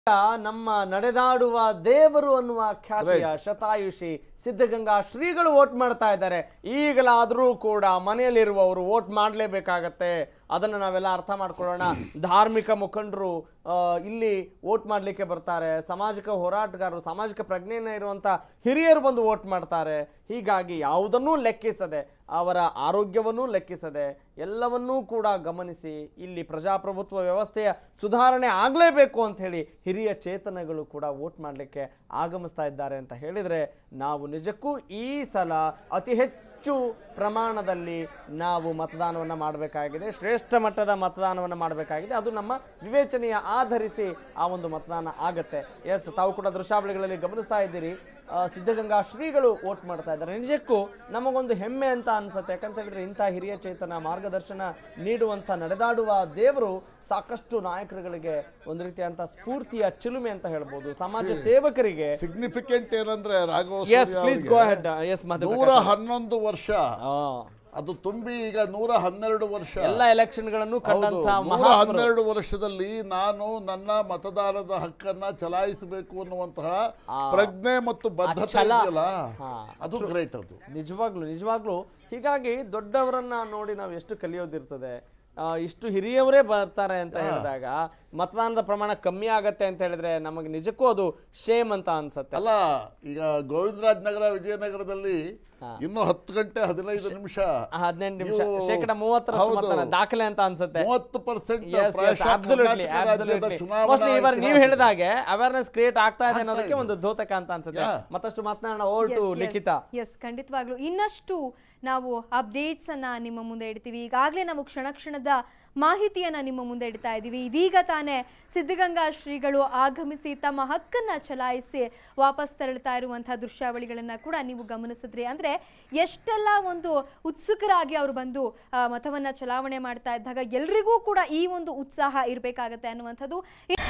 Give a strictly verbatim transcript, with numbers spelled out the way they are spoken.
ನಮ್ಮ ನಡೆದಾಡುವ ದೇವರು ಅನ್ನುವ ಖ್ಯಾತಿಯ ಶತಾಯುಷಿ ಸಿದ್ಧಗಂಗಾ ಶ್ರೀಗಳು ವೋಟ್ ಮಾಡ್ತಾ ಇದ್ದಾರೆ. ಈಗಲಾದರೂ ಕೂಡ ಮನೆಯಲ್ಲಿರುವವರು ವೋಟ್ ಮಾಡಲೇಬೇಕಾಗತ್ತೆ. ಅದನ್ನು ನಾವೆಲ್ಲ ಅರ್ಥ ಮಾಡ್ಕೊಳ್ಳೋಣ. ಧಾರ್ಮಿಕ ಮುಖಂಡರು ಇಲ್ಲಿ ವೋಟ್ ಮಾಡಲಿಕ್ಕೆ ಬರ್ತಾರೆ, ಸಾಮಾಜಿಕ ಹೋರಾಟಗಾರರು, ಸಾಮಾಜಿಕ ಪ್ರಜ್ಞೆಯನ್ನು ಇರುವಂಥ ಹಿರಿಯರು ಬಂದು ವೋಟ್ ಮಾಡ್ತಾರೆ. ಹೀಗಾಗಿ ಯಾವುದನ್ನೂ ಲೆಕ್ಕಿಸದೆ, ಅವರ ಆರೋಗ್ಯವನ್ನೂ ಲೆಕ್ಕಿಸದೆ, ಎಲ್ಲವನ್ನೂ ಕೂಡ ಗಮನಿಸಿ ಇಲ್ಲಿ ಪ್ರಜಾಪ್ರಭುತ್ವ ವ್ಯವಸ್ಥೆಯ ಸುಧಾರಣೆ ಆಗಲೇಬೇಕು ಅಂತ ಹೇಳಿ ಹಿರಿಯ ಚೇತನಗಳು ಕೂಡ ವೋಟ್ ಮಾಡಲಿಕ್ಕೆ ಆಗಮಿಸ್ತಾ ಇದ್ದಾರೆ ಅಂತ ಹೇಳಿದರೆ ನಾವು ನಿಜಕ್ಕೂ ಈ ಸಲ ಅತಿ ಹೆಚ್ಚು ಪ್ರಮಾಣದಲ್ಲಿ ನಾವು ಮತದಾನವನ್ನು ಮಾಡಬೇಕಾಗಿದೆ. ಶ್ರೇಷ್ಠ ಮಟ್ಟದ ಮತದಾನವನ್ನು ಮಾಡಬೇಕಾಗಿದೆ. ಅದು ನಮ್ಮ ವಿವೇಚನೆಯ ಆಧರಿಸಿ ಆ ಒಂದು ಮತದಾನ ಆಗತ್ತೆ. ಎಸ್, ತಾವು ಕೂಡ ದೃಶ್ಯಾವಳಿಗಳಲ್ಲಿ ಗಮನಿಸ್ತಾ ಇದ್ದೀರಿ, ಸಿದ್ಧಗಂಗಾ ಶ್ರೀಗಳು ವೋಟ್ ಮಾಡ್ತಾ ಇದ್ದಾರೆ. ನಿಜಕ್ಕೂ ನಮಗೊಂದು ಹೆಮ್ಮೆ ಅಂತ ಅನ್ಸುತ್ತೆ. ಯಾಕಂತ ಹೇಳಿದ್ರೆ ಇಂಥ ಹಿರಿಯ ಚೇತನ ಮಾರ್ಗದರ್ಶನ ನೀಡುವಂಥ ನಡೆದಾಡುವ ದೇವರು ಸಾಕಷ್ಟು ನಾಯಕರುಗಳಿಗೆ ಒಂದು ರೀತಿಯಂತ ಸ್ಫೂರ್ತಿಯ ಚಿಲುಮೆ ಅಂತ ಹೇಳ್ಬೋದು. ಸಮಾಜ ಸೇವಕರಿಗೆ ಸಿಗ್ನಿಫಿಕೆಂಟ್ ಏನಂದ್ರೆ ರಾಘವ ನೂರ ಹನ್ನೊಂದು ವರ್ಷ ಅದು ತುಂಬಿ ಈಗ ನೂರ ಹನ್ನೆರಡು ವರ್ಷ ಎಲ್ಲ ಎಲೆಕ್ಷನ್ಗಳನ್ನು ಕಂಡಂತ ನೂರ ಹನ್ನೆರಡು ವರ್ಷದಲ್ಲಿ ನಾನು ನನ್ನ ಮತದಾನದ ಹಕ್ಕನ್ನ ಚಲಾಯಿಸಬೇಕು ಅನ್ನುವಂತಹ ಪ್ರಜ್ಞೆ ಮತ್ತು ಬದ್ಧತೆ ಇದೆಯಲ್ಲ, ಅದು ಗ್ರೇಟ್. ಅದು ನಿಜವಾಗ್ಲು ನಿಜವಾಗ್ಲು ಹೀಗಾಗಿ ದೊಡ್ಡವರನ್ನ ನೋಡಿ ನಾವು ಎಷ್ಟು ಕಲಿಯೋದಿರ್ತದೆ. ಇಷ್ಟು ಹಿರಿಯವರೇ ಬರ್ತಾರೆ ಅಂತ ಹೇಳಿದಾಗ ಮತದಾನದ ಪ್ರಮಾಣ ಕಮ್ಮಿ ಆಗತ್ತೆ ಅಂತ ಹೇಳಿದ್ರೆ ನಮಗೆ ನಿಜಕ್ಕೂ ಅದು ಶೇಮ್ ಅಂತ ಅನ್ಸುತ್ತೆ. ಅಲ್ಲ, ಈಗ ಗೋವಿಂದರಾಜ್ ನಗರ ವಿಜಯನಗರದಲ್ಲಿ ಇನ್ನು ಹತ್ತು ಗಂಟೆ ಹದಿನೈದು ನಿಮಿಷ ಹದಿನೆಂಟು ನಿಮಿಷ ಶೇಕಡ ಮೂವತ್ತರಷ್ಟು ದಾಖಲೆ ಅಂತ ಅನ್ಸುತ್ತೆ. ಮೂವತ್ತು ಪರ್ಸೆಂಟ್ ನೀವು ಹೇಳಿದಾಗೆ ಅವೇರ್ನೆಸ್ ಕ್ರಿಯೇಟ್ ಆಗ್ತಾ ಇದೆ ಅನ್ನೋದಕ್ಕೆ ಒಂದು ದ್ಯೋತಕ ಅಂತ ಅನ್ಸುತ್ತೆ. ಮತ್ತಷ್ಟು ಮಾತನಾಡೋಣ. Over to Likhitha. ಎಸ್, ಖಂಡಿತವಾಗ್ಲು ಇನ್ನಷ್ಟು ನಾವು ಅಪ್ಡೇಟ್ಸ್ ಅನ್ನ ನಿಮ್ಮ ಮುಂದೆ ಇಡ್ತೀವಿ. ಈಗಾಗಲೇ ನಾವು ಕ್ಷಣ ಕ್ಷಣದ ಮಾಹಿತಿಯನ್ನ ನಿಮ್ಮ ಮುಂದೆ ಇಡ್ತಾ ಇದ್ದೀವಿ. ಇದೀಗ ತಾನೇ ಸಿದ್ಧಗಂಗಾ ಶ್ರೀಗಳು ಆಗಮಿಸಿ ತಮ್ಮ ಹಕ್ಕನ್ನ ಚಲಾಯಿಸಿ ವಾಪಸ್ ತೆರಳುತ್ತಾ ಇರುವಂತಹ ದೃಶ್ಯಾವಳಿಗಳನ್ನ ಕೂಡ ನೀವು ಗಮನಿಸಿದ್ರಿ. ಅಂದ್ರೆ ಎಷ್ಟೆಲ್ಲ ಒಂದು ಉತ್ಸುಕರಾಗಿ ಅವರು ಬಂದು ಮತವನ್ನ ಚಲಾವಣೆ ಮಾಡ್ತಾ ಇದ್ದಾಗ ಎಲ್ರಿಗೂ ಕೂಡ ಈ ಒಂದು ಉತ್ಸಾಹ ಇರಬೇಕಾಗತ್ತೆ ಅನ್ನುವಂಥದ್ದು